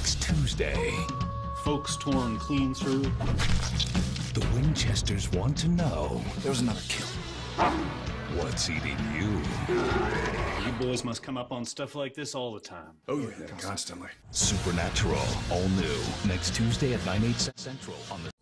next Tuesday. Folks torn clean through. The Winchesters want to know There was another kill. what's eating you. You boys must come up on stuff like this all the time. Oh, yeah, constantly. Supernatural, all new, next Tuesday at 9/8 Central on the